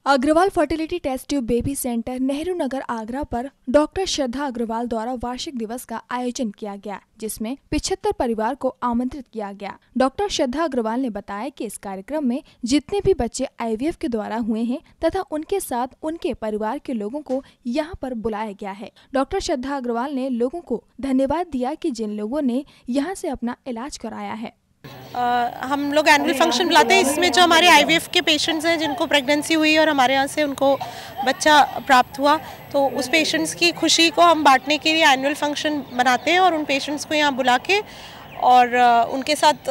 Agarwal fertility test tube baby centre Nehru Nagar Agra पर doctor Shraddha Agarwal द्वारा वार्षिक दिवस का आयोजन किया गया, जिसमें 75 परिवार को आमंत्रित किया गया। डॉक्टर श्रद्धा अग्रवाल ने बताया कि इस कार्यक्रम में जितने भी बच्चे IVF के द्वारा हुए हैं तथा उनके साथ उनके परिवार के लोगों को यहां पर बुलाया गया है। डॉक्टर श्रद्धा अग्रवाल ने लोगों को धन्यवाद दिया कि जिन लोगों ने यहां से अपना इलाज कराया है। हम लोग एनुअल फंक्शन बुलाते हैं, इसमें जो हमारे IVF के पेशेंट्स हैं जिनको प्रेगनेंसी हुई और हमारे यहाँ से उनको बच्चा प्राप्त हुआ, तो उस पेशेंट्स की खुशी को हम बांटने के लिए एनुअल फंक्शन बनाते हैं और उन पेशेंट्स को यहाँ बुला के और उनके साथ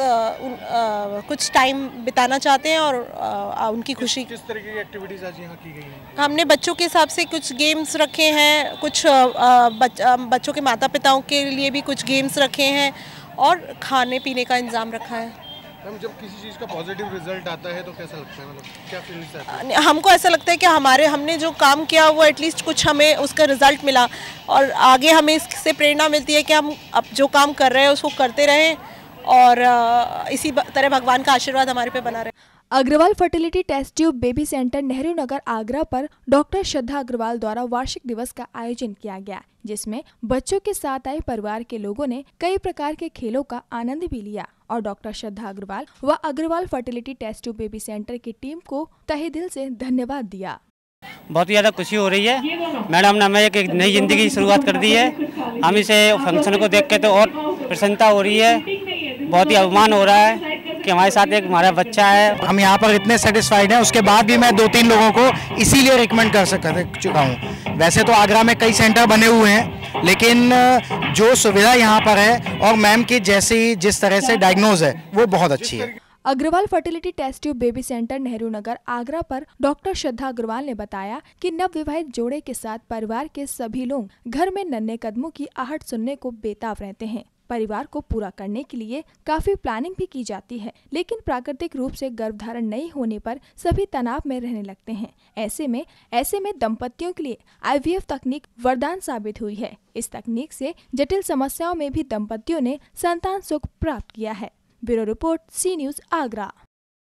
कुछ टाइम बिताना चाहते हैं और उनकी खुशी। किस तरह की एक्टिविटीज़ आज यहाँ की गई हैं? हमने बच्चों के हिसाब से कुछ गेम्स रखे हैं, कुछ बच्चों के माता पिताओं के लिए भी कुछ गेम्स रखे हैं और खाने पीने का इंतजाम रखा है। मैम, जब किसी चीज़ का पॉजिटिव रिजल्ट आता है तो कैसा लगता है, मतलब क्या फीलिंग्स आती है? हमको ऐसा लगता है कि हमने जो काम किया वो एटलीस्ट कुछ हमें उसका रिजल्ट मिला और आगे हमें इससे प्रेरणा मिलती है कि हम अब जो काम कर रहे हैं उसको करते रहें और इसी तरह भगवान का आशीर्वाद हमारे पे बना रहे। Agarwal fertility test tube baby centre Nehru Nagar Agra पर डॉक्टर श्रद्धा अग्रवाल द्वारा वार्षिक दिवस का आयोजन किया गया, जिसमें बच्चों के साथ आए परिवार के लोगों ने कई प्रकार के खेलों का आनंद भी लिया और डॉक्टर श्रद्धा अग्रवाल व Agarwal fertility test tube baby centre की टीम को तहे दिल से धन्यवाद दिया। बहुत ही ज़्यादा खुशी हो रही है। मैडम ने हमें एक नई जिंदगी की शुरुआत कर दी है। हम इसे फंक्शन को देख के तो और प्रसन्नता हो रही है, बहुत ही अभिमान हो रहा है कि हमारे साथ एक हमारा बच्चा है। हम यहाँ पर इतने सेटिस्फाइड हैं, उसके बाद भी मैं 2-3 लोगों को इसीलिए रिकमेंड कर चुका हूँ। वैसे तो आगरा में कई सेंटर बने हुए हैं, लेकिन जो सुविधा यहाँ पर है और मैम की जिस तरह से डायग्नोज है वो बहुत अच्छी है। Agarwal fertility test tube baby centre Nehru Nagar Agra पर डॉक्टर श्रद्धा अग्रवाल ने बताया कि नवविवाहित जोड़े के साथ परिवार के सभी लोग घर में नन्हे कदमों की आहट सुनने को बेताब रहते हैं। परिवार को पूरा करने के लिए काफी प्लानिंग भी की जाती है, लेकिन प्राकृतिक रूप से गर्भधारण नहीं होने पर सभी तनाव में रहने लगते हैं। ऐसे में दंपतियों के लिए IVF तकनीक वरदान साबित हुई है। इस तकनीक से जटिल समस्याओं में भी दंपतियों ने संतान सुख प्राप्त किया है। Bureau report, C news Agra.